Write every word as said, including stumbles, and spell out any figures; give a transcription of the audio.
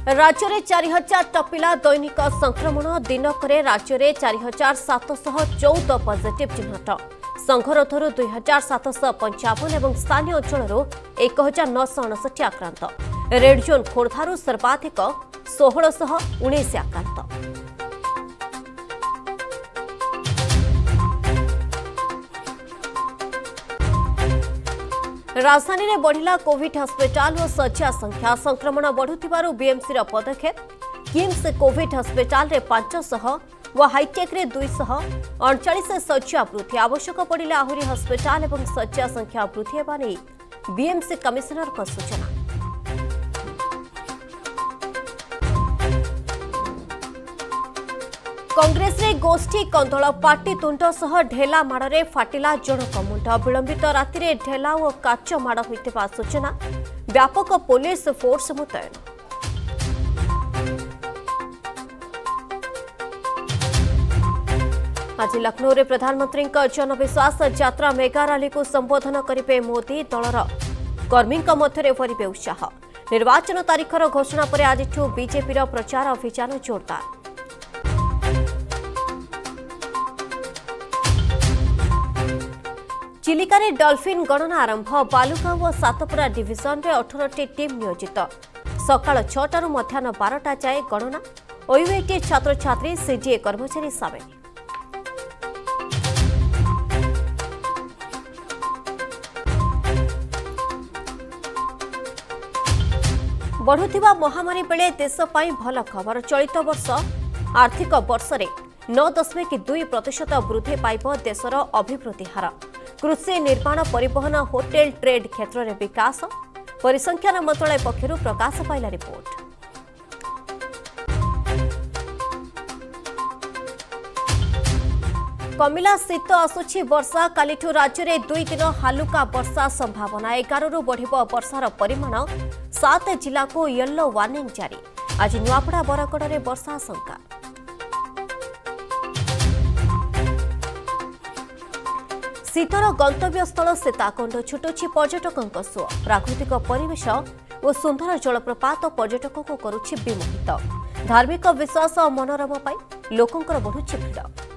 राज्य में चार हजार टपिला दैनिक संक्रमण दिनक राज्य में चार हजार सातशह चौदह पॉजिटिव चिन्हट संघरोधर दुई हजार सातश पंचावन और स्थानीय अंचल एक हजार नौश अणसठी आक्रांत रेड जोन खोर्धारू सर्वाधिक षोहलश उन्नीस आक्रांत। राजधानी में बढ़िला कोविड हस्पिटाल और शଯ୍या संख्या संक्रमण बढ़ुथिबारु बीएमसी रो पदक्षेप किम्स कोविड हस्पिटाल रे पांच सौ व हाईटेक रे दो सौ अड़तालीस शଯ୍या वृद्धि आवश्यक पड़िले आहुरी हस्पिटाल और शଯ୍या संख्या वृद्धि हेबा नै बीएमसी कमिशनर को सूचना। कांग्रेस रे गोष्ठी कंदल पार्टी तुंड सह ढेला माड़े फाटिला जनक मुंड विलंबित राति ढेला और काच माड़ होता सूचना व्यापक पुलिस फोर्स मुतयन। आज लखनऊ में प्रधानमंत्री जनविश्वास यात्रा मेगा रैली को संबोधन करेंगे मोदी दलर कर्मी मध्य भरवे उत्साह निर्वाचन तारीखर घोषणा पर आज बीजेपी प्रचार अभियान जोरदार। चिलिका रे डॉल्फिन गणना आरंभ बालुगांव और सातपुरा डिविजन रे अठारह टी टीम नियोजित सकाळ छह मध्याह्न बारटा जाए गणना ओयूएटी छात्र छात्री सीडीए कर्मचारी सामिल। बढ़ुथिबा महामारी बेले देश पाई भल खबर चलित वर्ष आर्थिक वर्ष रे नौ दशमिक दुई प्रतिशत वृद्धि पाइब देशर अभिवृद्धि हार कृषि निर्माण परिवहन होटेल ट्रेड क्षेत्र में विकास परिसंख्यान मंत्रालय पक्षर प्रकाश पाइला रिपोर्ट। कमिला शीत आसुछि वर्षा कालिठू राज्य में दुई दिन हालुका वर्षा संभावना एगार रु बढ़िबो वर्षार परिमाण सात जिला को येलो वार्निंग जारी आज नुआपड़ा बरगड़ में वर्षा आशंका। शीतर गंतव्यस्थल सीताकुंड छुटुछि पर्यटकों सुଅ प्राकृतिक परिवेश और सुंदर जलप्रपात पर्यटकों को करुछि विमोहित धार्मिक विश्वास और मनोरम पाई लोकंकर बढ़ुछि भिड़।